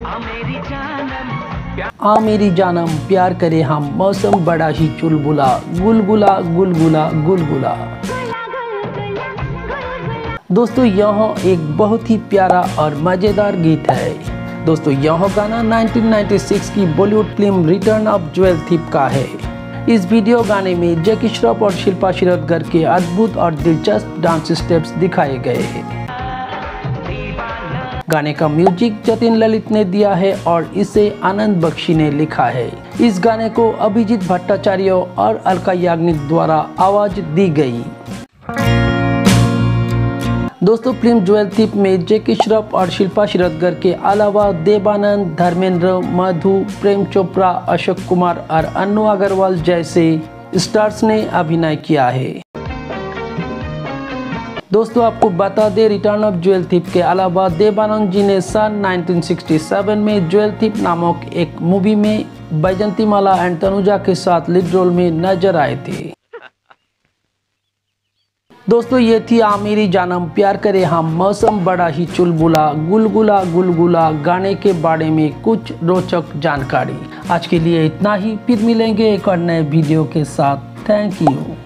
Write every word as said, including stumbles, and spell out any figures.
आ मेरी जानम प्यार करे हम, मौसम बड़ा ही चुलबुला, गुलगुला गुलगुला गुलगुला। दोस्तों यह एक बहुत ही प्यारा और मज़ेदार गीत है। दोस्तों यह गाना उन्नीस सौ छियानवे की Bollywood film Return of Jewel Thief का है। इस वीडियो गाने में जैकी श्रॉफ और शिल्पा शिरोडकर के अद्भुत और दिलचस्प डांस स्टेप्स दिखाए गए हैं। गाने का म्यूजिक जतिन ललित ने दिया है और इसे आनंद बख्शी ने लिखा है। इस गाने को अभिजीत भट्टाचार्य और अलका याग्निक द्वारा आवाज दी गई। दोस्तों फिल्म ज्वेल थीफ में जैकी श्रॉफ और शिल्पा शिरोडकर के अलावा देव आनंद, धर्मेंद्र, मधु, प्रेम चोपड़ा, अशोक कुमार और अन्नू अग्रवाल जैसे स्टार्स ने अभिनय किया है। दोस्तों आपको बता दें, रिटर्न ऑफ ज्वेल थीफ के अलावा देव आनंद जी ने सन उन्नीस सौ सरसठ में ज्वेल थीफ नामक एक मूवी में बैजंती माला एंड तनुजा के साथ लीड रोल में नजर आए थे। दोस्तों ये थी आ मेरी जानम प्यार करे हम, मौसम बड़ा ही चुलबुला, गुलगुला गुलगुला गाने के बारे में कुछ रोचक जानकारी। आज के लिए इतना ही, फिर मिलेंगे एक और नए वीडियो के साथ। Thank you.